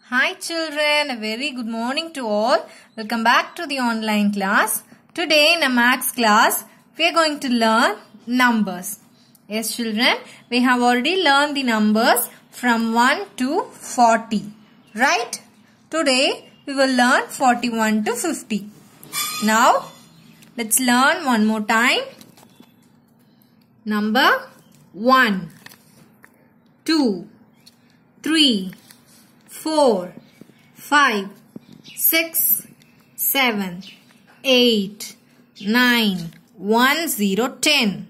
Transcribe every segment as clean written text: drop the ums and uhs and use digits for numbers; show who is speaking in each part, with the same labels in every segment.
Speaker 1: Hi children, a very good morning to all. Welcome back to the online class. Today in a maths class, we are going to learn numbers. Yes children, we have already learned the numbers from 1 to 40. Right? Today we will learn 41 to 50. Now, let's learn one more time. Number 1, 2, 3, 4, 5, 6, 7, 8, 9, 1, 0, 10.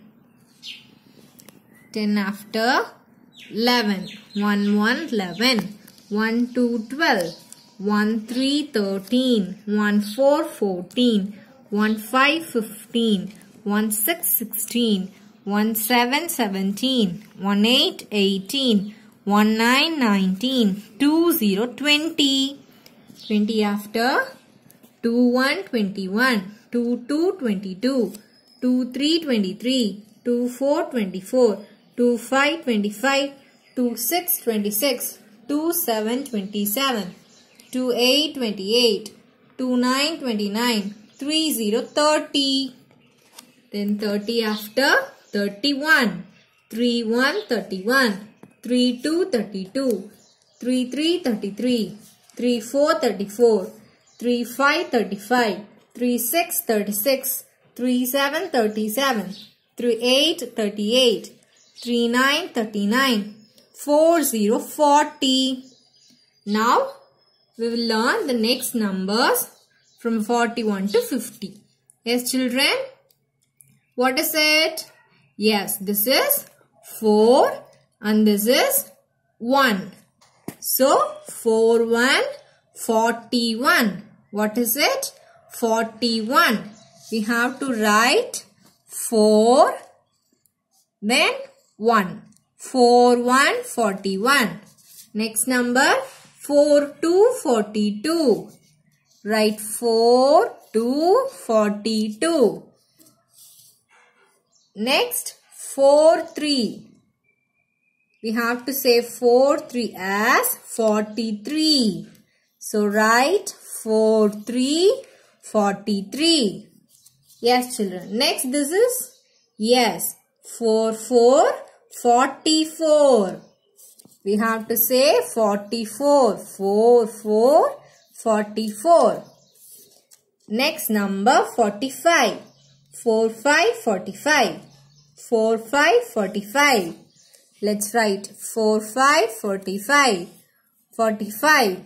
Speaker 1: 10 after 11. 1, 1, 11. 1, 2, 12. 1, 3, 13. 1, 4, 14. 1, 5, 15. 1, 6, 16. 1, 7, 17. 1, 8, 18. 1, 9, 19. 2, 0, 20. 20 after 2, 1, 21. 2, 2, 22. 2, 3, 23. 2, 4, 24. 2, 5, 25. 2, 6, 26. 2, 7, 27. 2, 8, 28. 2, 9, 29. 3, 0, 30. Then 30 after 31. 3, 1, 31. 3, 2, 32. 3, 3, 33. 3, 4, 34. 3, 5, 35. 3, 6, 36. 3, 7, 37. 3, 8, 38. 3, 9, 39. 4, 0, 40. Now, we will learn the next numbers from 41 to 50. Yes, children? What is it? Yes, this is 4 and this is 1. So, 4, 1, 41. What is it? 41. We have to write 4, then 1. 4, 1, 41. Next number, 4, 2, 42. Write 4, 2, 42. Next, 4, 3. We have to say 4, 3 as 43. So, write 4, 3, 43. Yes, children. Next, this is, yes, 4, 4, 44. We have to say 44. 4, 4, 44. Next number 45. 4, 5, 45. 4, 5, 45. Let's write 4, 5, 45. 45.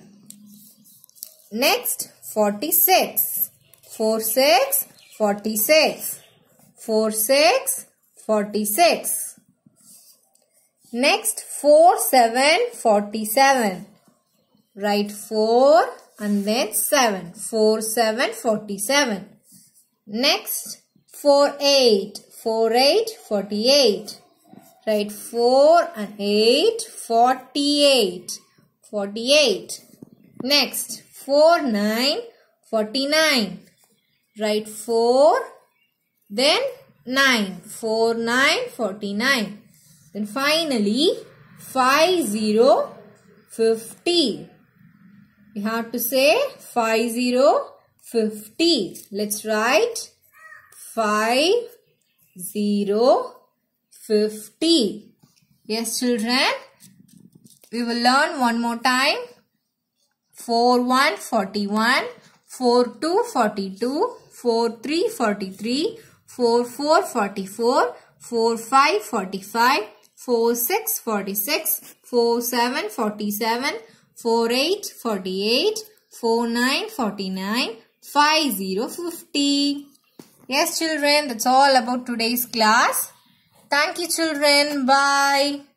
Speaker 1: Next 46. 4, 6, 46. 4, 6, 46. Next 4, 7, 47. Write 4 and then 7. 4, 7, 47. Next 4, 8. 4, 8, 48. Write 4 and 8, 48. 48. Next 4, 9, 49. Write 4, then 9. 4, 9, 49. Then finally 5, 0, 50. We have to say 5, 0, 50. Let's write 5, 0, 50. Yes, children. We will learn one more time. 4, 1, 41. 4, 2, 42. 4, 3, 43. 4, 4, 44. 4, 5, 45. 4, 6, 46. 4, 7, 47. 4, 8, 48. 4, 9, 49. 5, 0, 50. Yes, children, that's all about today's class. Thank you, children. Bye.